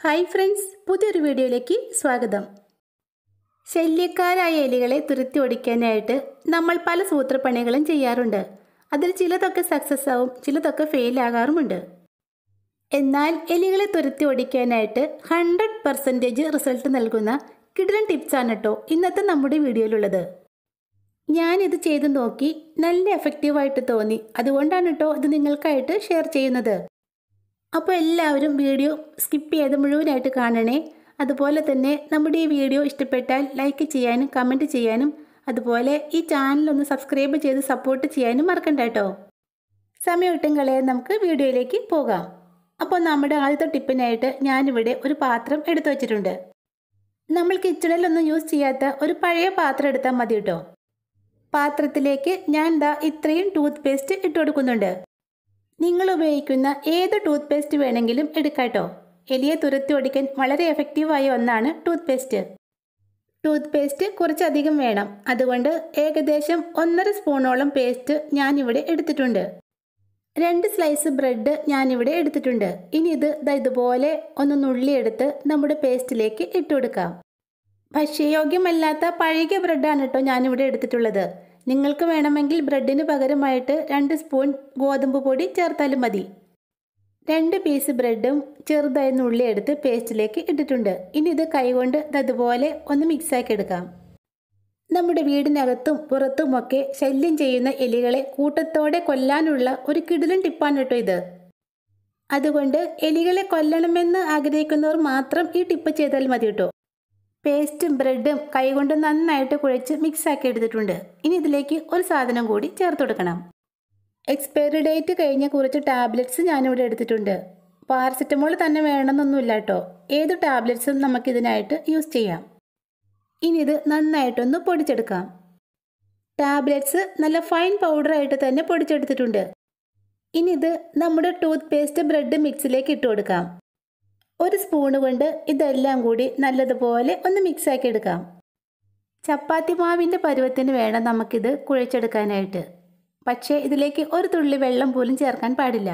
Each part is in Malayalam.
ഹായ് ഫ്രണ്ട്സ്, പുതിയൊരു വീഡിയോയിലേക്ക് സ്വാഗതം. ശല്യക്കാരായ എലികളെ തുരത്തി ഓടിക്കാനായിട്ട് നമ്മൾ പല സൂത്രപ്പണികളും ചെയ്യാറുണ്ട്. അതിൽ ചിലതൊക്കെ സക്സസ് ആവും, ചിലതൊക്കെ ഫെയിൽ ആകാറുമുണ്ട്. എന്നാൽ എലികളെ തുരത്തി ഓടിക്കാനായിട്ട് 100% റിസൾട്ട് നൽകുന്ന കിടിലൻ ടിപ്സാണ് കേട്ടോ ഇന്നത്തെ നമ്മുടെ വീഡിയോയിലുള്ളത്. ഞാനിത് ചെയ്ത് നോക്കി നല്ല എഫക്റ്റീവായിട്ട് തോന്നി, അതുകൊണ്ടാണ് കേട്ടോ ഇത് നിങ്ങൾക്കായിട്ട് ഷെയർ ചെയ്യുന്നത്. അപ്പോൾ എല്ലാവരും വീഡിയോ സ്കിപ്പ് ചെയ്ത് മുഴുവനായിട്ട് കാണണേ. അതുപോലെ തന്നെ നമ്മുടെ ഈ വീഡിയോ ഇഷ്ടപ്പെട്ടാൽ ലൈക്ക് ചെയ്യാനും കമൻറ്റ് ചെയ്യാനും അതുപോലെ ഈ ചാനലൊന്ന് സബ്സ്ക്രൈബ് ചെയ്ത് സപ്പോർട്ട് ചെയ്യാനും മറക്കണ്ട കേട്ടോ. സമയം കളയാൻ നമുക്ക് വീഡിയോയിലേക്ക് പോകാം. അപ്പോൾ നമ്മുടെ ആദ്യത്തെ ടിപ്പിനായിട്ട് ഞാനിവിടെ ഒരു പാത്രം എടുത്തു വച്ചിട്ടുണ്ട്. നമ്മൾ കിച്ചണിലൊന്നും യൂസ് ചെയ്യാത്ത ഒരു പഴയ പാത്രം എടുത്താൽ മതി കേട്ടോ. പാത്രത്തിലേക്ക് ഞാൻ ഇത്രയും ടൂത്ത് പേസ്റ്റ് ഇട്ട് കൊടുക്കുന്നുണ്ട്. നിങ്ങൾ ഉപയോഗിക്കുന്ന ഏത് ടൂത്ത് പേസ്റ്റ് വേണമെങ്കിലും എടുക്കാട്ടോ. എലിയെ തുരത്തി ഓടിക്കാൻ വളരെ എഫക്റ്റീവായ ഒന്നാണ് ടൂത്ത് പേസ്റ്റ്. ടൂത്ത് പേസ്റ്റ് കുറച്ചധികം വേണം, അതുകൊണ്ട് ഏകദേശം 1.5 സ്പൂണോളം പേസ്റ്റ് ഞാനിവിടെ എടുത്തിട്ടുണ്ട്. 2 സ്ലൈസ് ബ്രെഡ് ഞാനിവിടെ എടുത്തിട്ടുണ്ട്. ഇനി ഇതുപോലെ ഒന്ന് നുള്ളിയെടുത്ത് നമ്മുടെ പേസ്റ്റിലേക്ക് ഇട്ട് കൊടുക്കാം. ഭക്ഷ്യയോഗ്യമല്ലാത്ത പഴകിയ ബ്രെഡാണ് കേട്ടോ ഞാനിവിടെ എടുത്തിട്ടുള്ളത്. നിങ്ങൾക്ക് വേണമെങ്കിൽ ബ്രെഡിന് പകരമായിട്ട് 2 സ്പൂൺ ഗോതമ്പ് പൊടി ചേർത്താലും മതി. 2 പീസ് ബ്രെഡും ചെറുതായി നുള്ളിയെടുത്ത് പേസ്റ്റിലേക്ക് ഇട്ടിട്ടുണ്ട്. ഇനി ഇത് കൈകൊണ്ട് അതുപോലെ ഒന്ന് മിക്സാക്കി എടുക്കാം. നമ്മുടെ വീടിനകത്തും പുറത്തുമൊക്കെ ശല്യം ചെയ്യുന്ന എലികളെ കൂട്ടത്തോടെ കൊല്ലാനുള്ള ഒരു കിടിലൻ ടിപ്പാണ് കേട്ടോ ഇത്. അതുകൊണ്ട് എലികളെ കൊല്ലണമെന്ന് ആഗ്രഹിക്കുന്നവർ മാത്രം ഈ ടിപ്പ് ചെയ്താൽ മതി കേട്ടോ. പേസ്റ്റും ബ്രെഡും കൈകൊണ്ട് നന്നായിട്ട് കുഴച്ച് മിക്സാക്കി എടുത്തിട്ടുണ്ട്. ഇനി ഇതിലേക്ക് ഒരു സാധനം കൂടി ചേർത്ത് കൊടുക്കണം. എക്സ്പയറി ഡേറ്റ് കഴിഞ്ഞ കുറച്ച് ടാബ്ലറ്റ്സ് ഞാനിവിടെ എടുത്തിട്ടുണ്ട്. പാരസെറ്റമോൾ തന്നെ വേണമെന്നൊന്നുമില്ല കേട്ടോ, ഏത് ടാബ്ലറ്റ്സും നമുക്കിതിനായിട്ട് യൂസ് ചെയ്യാം. ഇനി ഇത് നന്നായിട്ടൊന്ന് പൊടിച്ചെടുക്കാം. ടാബ്ലറ്റ്സ് നല്ല ഫൈൻ പൗഡറായിട്ട് തന്നെ പൊടിച്ചെടുത്തിട്ടുണ്ട്. ഇനി ഇത് നമ്മുടെ ടൂത്ത് പേസ്റ്റ് ബ്രെഡ് മിക്സിലേക്ക് ഇട്ട് കൊടുക്കാം. 1 സ്പൂണ് കൊണ്ട് ഇതെല്ലാം കൂടി നല്ലതുപോലെ ഒന്ന് മിക്സാക്കി എടുക്കാം. ചപ്പാത്തി മാവിൻ്റെ പരുവത്തിന് വേണം നമുക്കിത് കുഴച്ചെടുക്കാനായിട്ട്. പക്ഷേ ഇതിലേക്ക് ഒരു തുള്ളി വെള്ളം പോലും ചേർക്കാൻ പാടില്ല.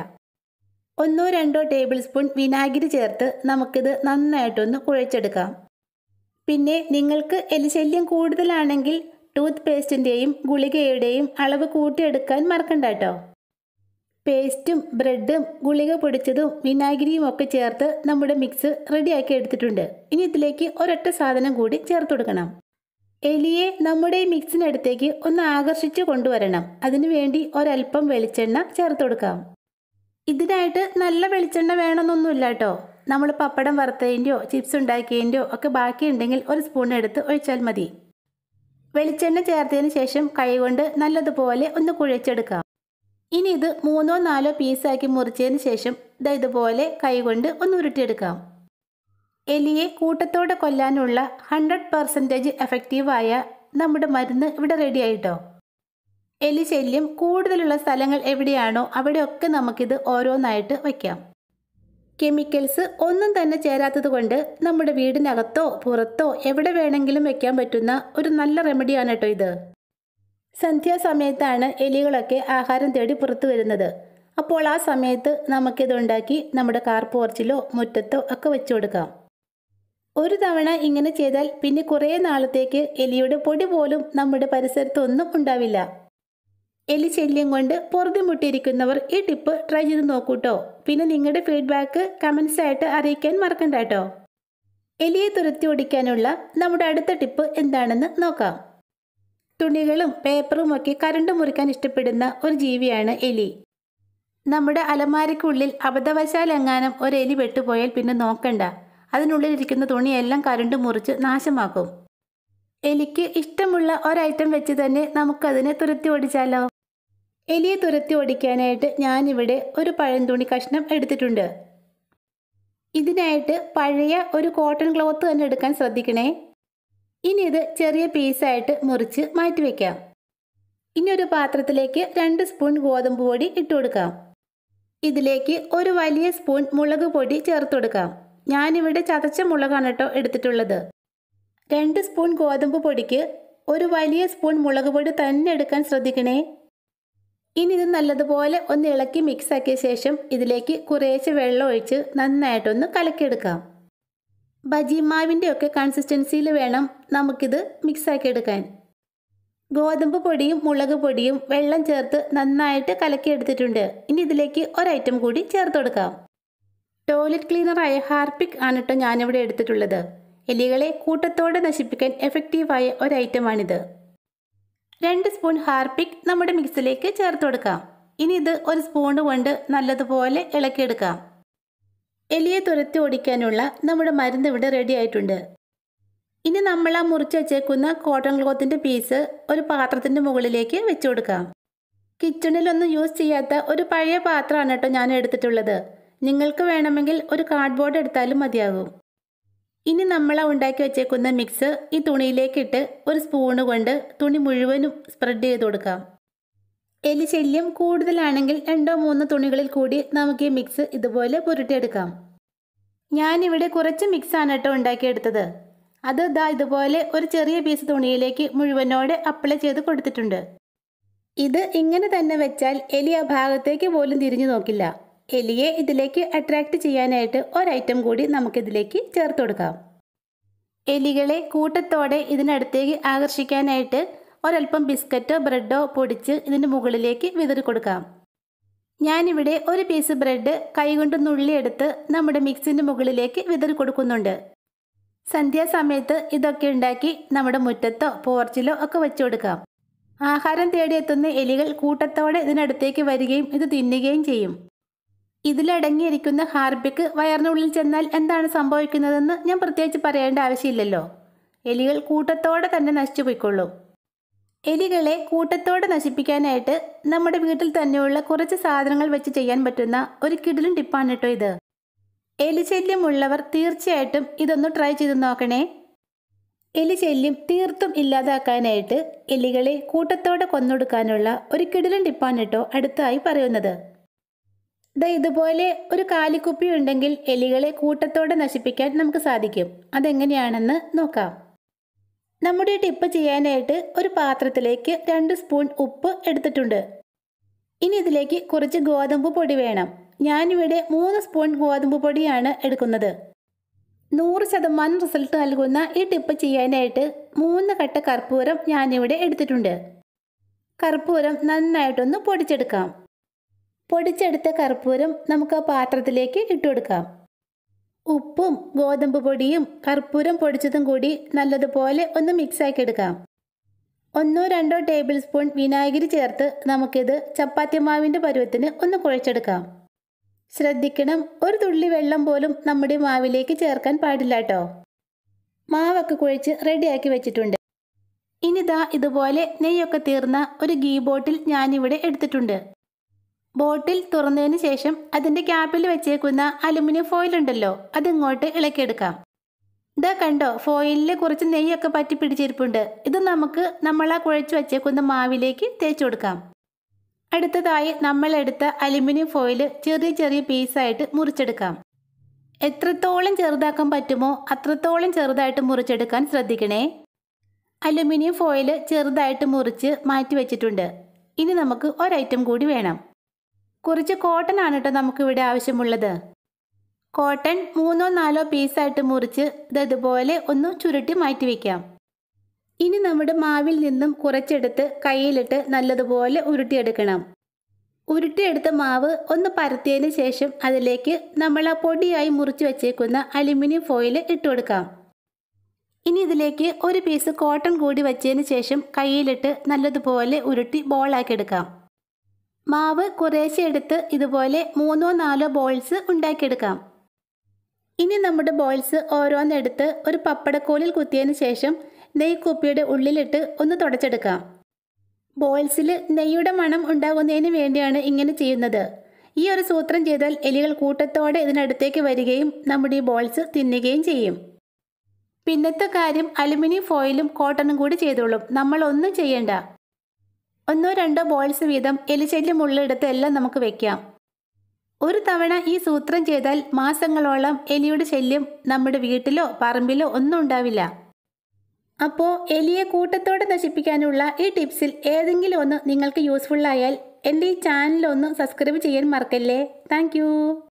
1-2 ടേബിൾ സ്പൂൺ വിനാഗിരി ചേർത്ത് നമുക്കിത് നന്നായിട്ടൊന്ന് കുഴച്ചെടുക്കാം. പിന്നെ നിങ്ങൾക്ക് എലിശല്യം കൂടുതലാണെങ്കിൽ ടൂത്ത് പേസ്റ്റിൻ്റെയും ഗുളികയുടെയും അളവ് കൂട്ടിയെടുക്കാൻ മറക്കണ്ട കേട്ടോ. പേസ്റ്റും ബ്രെഡും ഗുളിക പൊടിച്ചതും വിനാഗിരിയും ഒക്കെ ചേർത്ത് നമ്മുടെ മിക്സ് റെഡിയാക്കി എടുത്തിട്ടുണ്ട്. ഇനി ഇതിലേക്ക് ഒരൊറ്റ സാധനം കൂടി ചേർത്ത് കൊടുക്കണം. എലിയെ നമ്മുടെ ഈ മിക്സിനടുത്തേക്ക് ഒന്ന് ആകർഷിച്ച് കൊണ്ടുവരണം. അതിനുവേണ്ടി ഒരല്പം വെളിച്ചെണ്ണ ചേർത്ത് കൊടുക്കാം. ഇതിനായിട്ട് നല്ല വെളിച്ചെണ്ണ വേണമെന്നൊന്നുമില്ല കേട്ടോ. നമ്മൾ പപ്പടം വറുത്തതിൻ്റെയോ ചിപ്സ് ഉണ്ടാക്കിയതിൻ്റെയോ ഒക്കെ ബാക്കിയുണ്ടെങ്കിൽ 1 സ്പൂൺ എടുത്ത് ഒഴിച്ചാൽ മതി. വെളിച്ചെണ്ണ ചേർത്തതിന് ശേഷം കൈകൊണ്ട് നല്ലതുപോലെ ഒന്ന് കുഴച്ചെടുക്കാം. ഇനി ഇത് 3-4 പീസാക്കി മുറിച്ചതിന് ശേഷം ഇതുപോലെ കൈകൊണ്ട് ഒന്ന് ഉരുട്ടിയെടുക്കാം. എലിയെ കൂട്ടത്തോടെ കൊല്ലാനുള്ള 100% എഫക്റ്റീവായ നമ്മുടെ മരുന്ന് ഇവിടെ റെഡി ആയിട്ടോ. എലി ശല്യം കൂടുതലുള്ള സ്ഥലങ്ങൾ എവിടെയാണോ അവിടെയൊക്കെ നമുക്കിത് ഓരോന്നായിട്ട് വയ്ക്കാം. കെമിക്കൽസ് ഒന്നും തന്നെ ചേരാത്തത് കൊണ്ട് നമ്മുടെ വീടിനകത്തോ പുറത്തോ എവിടെ വേണമെങ്കിലും വെക്കാൻ പറ്റുന്ന ഒരു നല്ല റെമഡിയാണ് കേട്ടോ ഇത്. സന്ധ്യാസമയത്താണ് എലികളൊക്കെ ആഹാരം തേടി പുറത്തു വരുന്നത്. അപ്പോൾ ആ സമയത്ത് നമുക്കിതുണ്ടാക്കി നമ്മുടെ കാർ പോർച്ചിലോ മുറ്റത്തോ ഒക്കെ വെച്ചു കൊടുക്കാം. ഒരു തവണ ഇങ്ങനെ ചെയ്താൽ പിന്നെ കുറേ നാളത്തേക്ക് എലിയുടെ പൊടി പോലും നമ്മുടെ പരിസരത്തൊന്നും ഉണ്ടാവില്ല. എലി ശല്യം കൊണ്ട് പൊറുതിമുട്ടിയിരിക്കുന്നവർ ഈ ടിപ്പ് ട്രൈ ചെയ്ത് നോക്കൂട്ടോ. പിന്നെ നിങ്ങളുടെ ഫീഡ്ബാക്ക് കമൻസ് ആയിട്ട് അറിയിക്കാൻ മറക്കണ്ട കേട്ടോ. എലിയെ തുരത്തി ഓടിക്കാനുള്ള നമ്മുടെ അടുത്ത ടിപ്പ് എന്താണെന്ന് നോക്കാം. തുണികളും പേപ്പറും ഒക്കെ കരണ്ട് മുറിക്കാൻ ഇഷ്ടപ്പെടുന്ന ഒരു ജീവിയാണ് എലി. നമ്മുടെ അലമാരയ്ക്കുള്ളിൽ അബദ്ധവശാൽ എങ്ങാനും ഒരു എലി പെട്ടുപോയാൽ പിന്നെ നോക്കണ്ട, അതിനുള്ളിലിരിക്കുന്ന തുണിയെല്ലാം കരണ്ട് മുറിച്ച് നാശമാക്കും. എലിക്ക് ഇഷ്ടമുള്ള ഒരൈറ്റം വെച്ച് തന്നെ നമുക്കതിനെ തുരത്തി ഓടിച്ചാലോ. എലിയെ തുരത്തി ഓടിക്കാനായിട്ട് ഞാനിവിടെ ഒരു പഴംതുണി കഷ്ണം എടുത്തിട്ടുണ്ട്. ഇതിനായിട്ട് പഴയ ഒരു കോട്ടൺ ക്ലോത്ത് തന്നെ എടുക്കാൻ ശ്രദ്ധിക്കണേ. ഇനി ഇത് ചെറിയ പീസായിട്ട് മുറിച്ച് മാറ്റിവെക്കാം. ഇനി ഒരു പാത്രത്തിലേക്ക് 2 സ്പൂൺ ഗോതമ്പ് പൊടി ഇട്ട് കൊടുക്കാം. ഇതിലേക്ക് ഒരു വലിയ സ്പൂൺ മുളക് പൊടി ചേർത്ത് കൊടുക്കാം. ഞാനിവിടെ ചതച്ച മുളകാണ് കേട്ടോ എടുത്തിട്ടുള്ളത്. 2 സ്പൂൺ ഗോതമ്പ് പൊടിക്ക് ഒരു വലിയ സ്പൂൺ മുളക് പൊടി തന്നെ എടുക്കാൻ ശ്രദ്ധിക്കണേ. ഇനി ഇത് നല്ലതുപോലെ ഒന്ന് ഇളക്കി മിക്സ് ആക്കിയ ശേഷം ഇതിലേക്ക് കുറേശ്ശെ വെള്ളം ഒഴിച്ച് നന്നായിട്ടൊന്ന് കലക്കിയെടുക്കാം. ബജി മാവിൻ്റെ ഒക്കെ കൺസിസ്റ്റൻസിയിൽ വേണം നമുക്കിത് മിക്സാക്കി എടുക്കാൻ. ഗോതമ്പ് പൊടിയും മുളക് പൊടിയും വെള്ളം ചേർത്ത് നന്നായിട്ട് കലക്കിയെടുത്തിട്ടുണ്ട്. ഇനി ഇതിലേക്ക് ഒരൈറ്റം കൂടി ചേർത്ത് കൊടുക്കാം. ടോയ്ലറ്റ് ക്ലീനറായ ഹാർപിക് ആണ് കേട്ടോ ഞാനിവിടെ എടുത്തിട്ടുള്ളത്. എലികളെ കൂട്ടത്തോടെ നശിപ്പിക്കാൻ എഫക്റ്റീവായ ഒരൈറ്റമാണിത്. 2 സ്പൂൺ ഹാർപിക് നമ്മുടെ മിക്സിലേക്ക് ചേർത്ത് കൊടുക്കാം. ഇനി ഇത് ഒരു സ്പൂൺ കൊണ്ട് നല്ലതുപോലെ ഇളക്കിയെടുക്കാം. എലിയെ തുരത്തി ഓടിക്കാനുള്ള നമ്മുടെ മരുന്ന് ഇവിടെ റെഡി ആയിട്ടുണ്ട്. ഇനി നമ്മൾ ആ മുറിച്ച് വെച്ചേക്കുന്ന കോട്ടൺ ക്ലോത്തിൻ്റെ പീസ് ഒരു പാത്രത്തിൻ്റെ മുകളിലേക്ക് വെച്ചു കൊടുക്കാം. കിച്ചണിലൊന്നും യൂസ് ചെയ്യാത്ത ഒരു പഴയ പാത്രമാണ് കേട്ടോ ഞാൻ എടുത്തിട്ടുള്ളത്. നിങ്ങൾക്ക് വേണമെങ്കിൽ ഒരു കാർഡ്ബോർഡ് എടുത്താലും മതിയാകും. ഇനി നമ്മൾ ഉണ്ടാക്കി വെച്ചേക്കുന്ന മിക്സ് ഈ തുണിയിലേക്കിട്ട് ഒരു സ്പൂണ് കൊണ്ട് തുണി മുഴുവനും സ്പ്രെഡ് ചെയ്ത് കൊടുക്കാം. എലി ശല്യം കൂടുതലാണെങ്കിൽ 2-3 തുണികളിൽ കൂടി നമുക്ക് ഈ മിക്സ് ഇതുപോലെ പുരട്ടിയെടുക്കാം. ഞാനിവിടെ കുറച്ച് മിക്സാണ് കേട്ടോ ഉണ്ടാക്കിയെടുത്തത്. അത് ഇതുപോലെ ഒരു ചെറിയ പീസ് തുണിയിലേക്ക് മുഴുവനോടെ അപ്ലൈ ചെയ്ത് കൊടുത്തിട്ടുണ്ട്. ഇത് ഇങ്ങനെ തന്നെ വെച്ചാൽ എലി ആ ഭാഗത്തേക്ക് പോലും തിരിഞ്ഞു നോക്കില്ല. എലിയെ ഇതിലേക്ക് അട്രാക്റ്റ് ചെയ്യാനായിട്ട് ഒരൈറ്റം കൂടി നമുക്കിതിലേക്ക് ചേർത്ത് കൊടുക്കാം. എലികളെ കൂട്ടത്തോടെ ഇതിനടുത്തേക്ക് ആകർഷിക്കാനായിട്ട് ഒരൽപ്പം ബിസ്ക്കറ്റോ ബ്രെഡോ പൊടിച്ച് ഇതിൻ്റെ മുകളിലേക്ക് വിതറി കൊടുക്കാം. ഞാനിവിടെ ഒരു പീസ് ബ്രെഡ് കൈകൊണ്ട് നുള്ളിയെടുത്ത് നമ്മുടെ മിക്സിൻ്റെ മുകളിലേക്ക് വിതറി കൊടുക്കുന്നുണ്ട്. സന്ധ്യാസമയത്ത് ഇതൊക്കെ ഉണ്ടാക്കി നമ്മുടെ മുറ്റത്തോ പോർച്ചിലോ ഒക്കെ വെച്ചു കൊടുക്കാം. ആഹാരം തേടിയെത്തുന്ന എലികൾ കൂട്ടത്തോടെ ഇതിനടുത്തേക്ക് വരികയും ഇത് തിന്നുകയും ചെയ്യും. ഇതിലടങ്ങിയിരിക്കുന്ന ഹാർപിക് വയറിനുള്ളിൽ ചെന്നാൽ എന്താണ് സംഭവിക്കുന്നതെന്ന് ഞാൻ പ്രത്യേകിച്ച് പറയേണ്ട ആവശ്യമില്ലല്ലോ. എലികൾ കൂട്ടത്തോടെ തന്നെ നശിച്ചു പോയിക്കൊള്ളും. എലികളെ കൂട്ടത്തോടെ നശിപ്പിക്കാനായിട്ട് നമ്മുടെ വീട്ടിൽ തന്നെയുള്ള കുറച്ച് സാധനങ്ങൾ വെച്ച് ചെയ്യാൻ പറ്റുന്ന ഒരു കിടിലൻ ടിപ്പാണ് കേട്ടോ ഇത്. എലിശല്യമുള്ളവർ തീർച്ചയായിട്ടും ഇതൊന്ന് ട്രൈ ചെയ്ത് നോക്കണേ. എലിശല്യം തീർത്തും ഇല്ലാതാക്കാനായിട്ട് എലികളെ കൂട്ടത്തോടെ കൊന്നൊടുക്കാനുള്ള ഒരു കിടിലൻ ടിപ്പാണ് കേട്ടോ അടുത്തായി പറയുന്നത്. ഇതുപോലെ ഒരു കാലിക്കുപ്പി ഉണ്ടെങ്കിൽ എലികളെ കൂട്ടത്തോടെ നശിപ്പിക്കാൻ നമുക്ക് സാധിക്കും. അതെങ്ങനെയാണെന്ന് നോക്കാം. നമ്മുടെ ടിപ്പ് ചെയ്യാനായിട്ട് ഒരു പാത്രത്തിലേക്ക് 2 സ്പൂൺ ഉപ്പ് എടുത്തിട്ടുണ്ട്. ഇനി ഇതിലേക്ക് കുറച്ച് ഗോതമ്പ് പൊടി വേണം. ഞാനിവിടെ 3 സ്പൂൺ ഗോതമ്പ് പൊടിയാണ് എടുക്കുന്നത്. 100% റിസൾട്ട് നൽകുന്ന ഈ ടിപ്പ് ചെയ്യാനായിട്ട് 3 കട്ട കർപ്പൂരം ഞാനിവിടെ എടുത്തിട്ടുണ്ട്. കർപ്പൂരം നന്നായിട്ടൊന്ന് പൊടിച്ചെടുക്കാം. പൊടിച്ചെടുത്ത കർപ്പൂരം നമുക്ക് ആ പാത്രത്തിലേക്ക് ഇട്ടുകൊടുക്കാം. ഉപ്പും ഗോതമ്പ് പൊടിയും കർപ്പൂരം പൊടിച്ചതും കൂടി നല്ലതുപോലെ ഒന്ന് മിക്സാക്കി എടുക്കാം. 1-2 ടേബിൾ സ്പൂൺ വിനാഗിരി ചേർത്ത് നമുക്കിത് ചപ്പാത്തി മാവിൻ്റെ പരുവത്തിന് ഒന്ന് കുഴച്ചെടുക്കാം. ശ്രദ്ധിക്കണം, ഒരു തുള്ളി വെള്ളം പോലും നമ്മുടെ മാവിലേക്ക് ചേർക്കാൻ പാടില്ല കേട്ടോ. മാവൊക്കെ കുഴച്ച് റെഡിയാക്കി വെച്ചിട്ടുണ്ട്. ഇനിതാ ഇതുപോലെ നെയ്യൊക്കെ തീർന്ന ഒരു ഗീ ബോട്ടിൽ ഞാനിവിടെ എടുത്തിട്ടുണ്ട്. ബോട്ടിൽ തുറന്നതിന് ശേഷം അതിൻ്റെ ക്യാപ്പിൽ വെച്ചേക്കുന്ന അലുമിനിയം ഫോയിൽ ഉണ്ടല്ലോ, അതിങ്ങോട്ട് ഇളക്കിയെടുക്കാം. കണ്ടോ, ഫോയിലിൽ കുറച്ച് നെയ്യൊക്കെ പറ്റി പിടിച്ചിരിപ്പുണ്ട്. ഇത് നമുക്ക് നമ്മളാ കുഴച്ച് വെച്ചേക്കുന്ന മാവിലേക്ക് തേച്ച് കൊടുക്കാം. അടുത്തതായി നമ്മളെടുത്ത അലുമിനിയം ഫോയിൽ ചെറിയ ചെറിയ പീസായിട്ട് മുറിച്ചെടുക്കാം. എത്രത്തോളം ചെറുതാക്കാൻ പറ്റുമോ അത്രത്തോളം ചെറുതായിട്ട് മുറിച്ചെടുക്കാൻ ശ്രദ്ധിക്കണേ. അലുമിനിയം ഫോയിൽ ചെറുതായിട്ട് മുറിച്ച് മാറ്റി വെച്ചിട്ടുണ്ട്. ഇനി നമുക്ക് ഒരൈറ്റം കൂടി വേണം. കുറച്ച് കോട്ടൺ ആണ് കേട്ടോ നമുക്കിവിടെ ആവശ്യമുള്ളത്. കോട്ടൺ 3-4 പീസായിട്ട് മുറിച്ച് ഇതുപോലെ ഒന്ന് ചുരുട്ടി മാറ്റി വയ്ക്കാം. ഇനി നമ്മുടെ മാവിൽ നിന്നും കുറച്ചെടുത്ത് കയ്യിലിട്ട് നല്ലതുപോലെ ഉരുട്ടിയെടുക്കണം. ഉരുട്ടിയെടുത്ത മാവ് ഒന്ന് പരത്തിയതിന് ശേഷം അതിലേക്ക് നമ്മൾ ആ പൊടിയായി മുറിച്ച് വെച്ചേക്കുന്ന അലുമിനിയം ഫോയിൽ ഇട്ട് കൊടുക്കാം. ഇനി ഇതിലേക്ക് ഒരു പീസ് കോട്ടൺ കൂടി വെച്ചതിന് ശേഷം കയ്യിലിട്ട് നല്ലതുപോലെ ഉരുട്ടി ബോളാക്കിയെടുക്കാം. മാവ് കുറേശ്ശെ എടുത്ത് ഇതുപോലെ 3-4 ബോൾസ് ഉണ്ടാക്കിയെടുക്കാം. ഇനി നമ്മുടെ ബോൾസ് ഓരോന്നെടുത്ത് ഒരു പപ്പടക്കോലിൽ കുത്തിയതിന് ശേഷം നെയ്ക്കുപ്പിയുടെ ഉള്ളിലിട്ട് ഒന്ന് തുടച്ചെടുക്കാം. ബോൾസിൽ നെയ്യുടെ മണം ഉണ്ടാകുന്നതിന് വേണ്ടിയാണ് ഇങ്ങനെ ചെയ്യുന്നത്. ഈ ഒരു സൂത്രം ചെയ്താൽ എലികൾ കൂട്ടത്തോടെ ഇതിനടുത്തേക്ക് വരികയും നമ്മുടെ ഈ ബോൾസ് തിന്നുകയും ചെയ്യും. പിന്നത്തെ കാര്യം അലുമിനിയം ഫോയിലും കോട്ടണും കൂടി ചെയ്തോളും. നമ്മളൊന്നും ചെയ്യണ്ട. 1-2 ബോൾസ് വീതം എലിശല്യമുള്ളിടത്ത് എല്ലാം നമുക്ക് വെക്കാം. ഒരു തവണ ഈ സൂത്രം ചെയ്താൽ മാസങ്ങളോളം എലിയുടെ ശല്യം നമ്മുടെ വീട്ടിലോ പറമ്പിലോ ഒന്നും ഉണ്ടാവില്ല. അപ്പോൾ എലിയെ കൂട്ടത്തോടെ നശിപ്പിക്കാനുള്ള ഈ ടിപ്സിൽ ഏതെങ്കിലും ഒന്ന് നിങ്ങൾക്ക് യൂസ്ഫുൾ ആയാൽ എൻ്റെ ഈ ചാനൽ ഒന്ന് സബ്സ്ക്രൈബ് ചെയ്യാൻ മറക്കല്ലേ. താങ്ക്